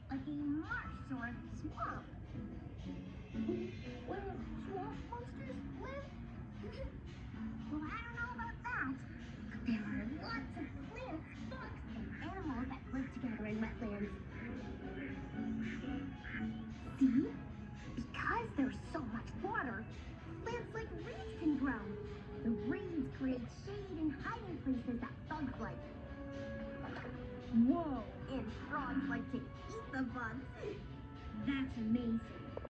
like a marsh or a swamp. Where swamp monsters live? Well, I don't know about that. But there are lots of plants, bugs, and animals that live together in wetlands. See? Because there's so much water, plants like reeds can grow. The reeds create shade and hiding places that bugs like. Whoa! And frogs like to eat the bugs. That's amazing.